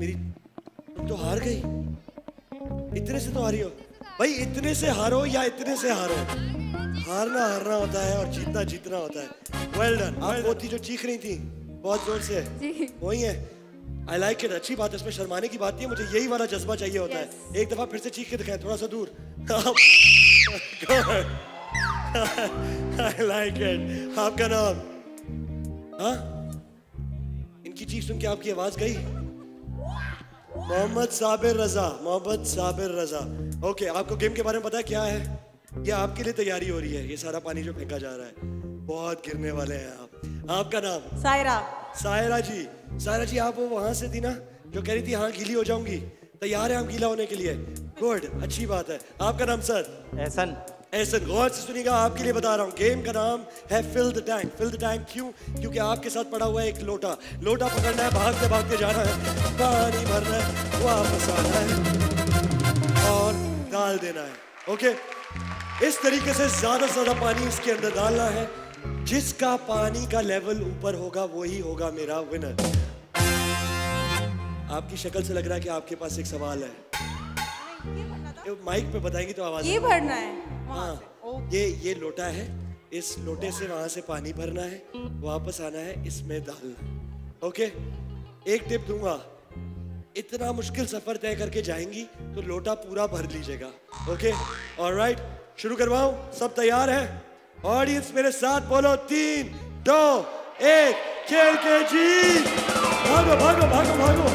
मेरी तुम तो हार गई। इतने से तो हारी हो भाई, इतने से हारो या इतने से हारो, हारना हारना होता है और जीतना जीतना होता है। Well done. आप वो थी जो चीख रही थी बहुत जोर से, वही है। आई लाइक इट, अच्छी बात है, इसमें शर्माने की बात नहीं है, मुझे यही वाला जज्बा चाहिए होता है। एक दफा फिर से चीख के दिखाएं, थोड़ा सा दूर। I like it. आपका नाम? हाँ, इनकी चीख सुन के आपकी आवाज गई। मोहम्मद साबिर रजा, मोहम्मद साबिर रजा। ओके, आपको गेम के बारे में पता है क्या है? ये आपके लिए तैयारी हो रही है, ये सारा पानी जो फेंका जा रहा है, बहुत गिरने वाले हैं आप। आपका नाम? सायरा। सायरा जी, सायरा जी आप वो वहां से थी ना जो कह रही थी हाँ गीली हो जाऊंगी, तैयार है आप गीला होने के लिए? गुड, अच्छी बात है। आपका नाम सर? एहसन। एहसन, गौर से सुनिएगा, आपके लिए बता रहा हूँ। गेम का नाम है fill the tank. Fill the tank क्यों? क्योंकि आपके साथ पड़ा हुआ है एक लोटा। लोटा पकड़ना है, भागते भागते जाना है, पानी भरना है, वापस आना है और डाल देना है। ओके, इस तरीके से ज्यादा से ज्यादा पानी इसके अंदर डालना है। जिसका पानी का लेवल ऊपर होगा वही होगा मेरा विनर। आपकी शक्ल से लग रहा है कि आपके पास एक सवाल है। माइक पे बताएंगी तो आवाज। ये भरना है? हाँ, ये लोटा है, इस लोटे से वहां से पानी भरना है, वापस आना है, इसमें डालना है। ओके, एक टिप दूंगा, इतना मुश्किल सफर तय करके जाएंगी तो लोटा पूरा भर लीजिएगा। ओके, ऑलराइट, शुरू करवाऊं? सब तैयार है? ऑडियंस मेरे साथ बोलो, 3, 2, 1, खेल के जी। भागो भागो भागो भागो।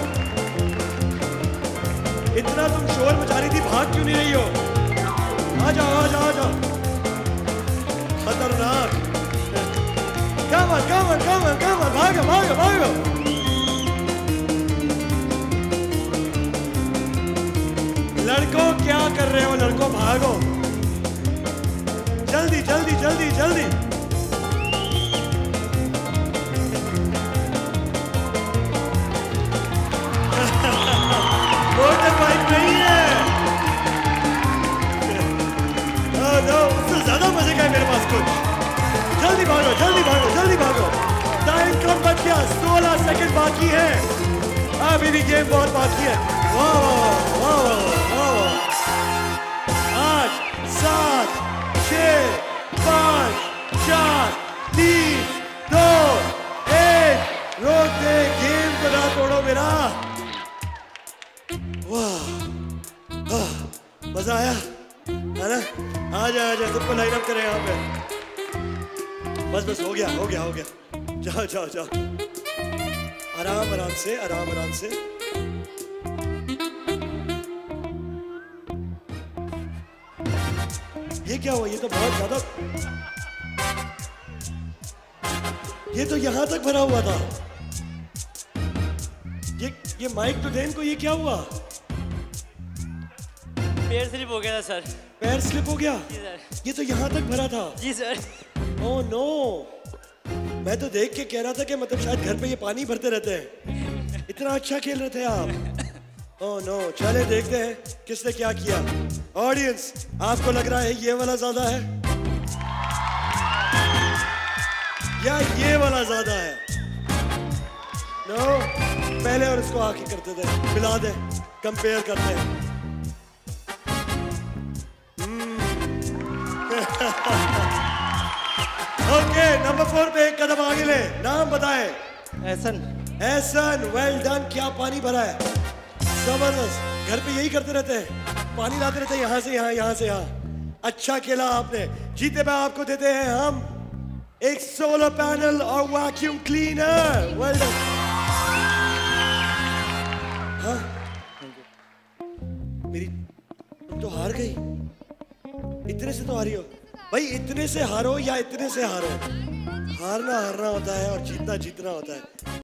इतना तुम शोर मचा रही थी, भाग क्यों नहीं रही हो? आ जाओ आ जाओ आ जाओ। खतरनाक। कमर कमर कमर कमर, भागो भागो भागो। लड़कों क्या कर रहे हो? लड़कों भागो, जल्दी जल्दी जल्दी जल्दी। मोटर बाइक नहीं है। उससे ज्यादा मजे का है मेरे पास कुछ। जल्दी भागो जल्दी भागो जल्दी भागो। टाइम कम बच गया, 16 सेकंड बाकी है। अभी भी गेम बहुत बाकी है। वाह वाह वाह वाह। 8, 7, 6, 5, 4, 3, 2, 1। रोक दे, गेम को ना तोड़ो मेरा। वाह, मजा आया है ना? आ जाए सबको लाइन अप करें यहाँ पे। बस बस, हो गया हो गया हो गया। जाओ जाओ जाओ, आराम आराम से, आराम आराम से। ये क्या हुआ? ये तो बहुत ज्यादा, ये तो यहां तक भरा हुआ था। ये माइक तो देन को, ये क्या हुआ? पैर स्लिप हो गया था सर। पैर स्लिप हो गया? जी सर। ये तो यहाँ तक भरा था। जी सर। ओह नो, मैं तो देख के कह रहा था कि मतलब शायद घर पे ये पानी भरते रहते हैं। इतना अच्छा खेल रहे थे आप। ओह नो, चले देखते हैं किसने क्या किया। ऑडियंस, आपको लग रहा है ये वाला ज्यादा है या ये वाला ज्यादा है? नो, पहले और इसको आके करते थे, मिला दे, कंपेयर करते हैं। ओके, नंबर 4 पे एक कदम आगे ले। नाम बताए? एहसन। Ehsan, well done. क्या पानी भरा है, जबरदस्त। घर पे यही करते रहते हैं, पानी लाते रहते हैं, यहाँ से यहाँ, यहाँ से यहाँ। अच्छा खेला आपने। जीते में आपको देते हैं हम एक सोलर पैनल और वैक्यूम क्लीनर। Well done. हाँ, मेरी तुम तो हार गई। इतने से तो हारी हो भाई, इतने से हारो या इतने से हारो, हारना हारना होता है और जीतना जीतना होता है।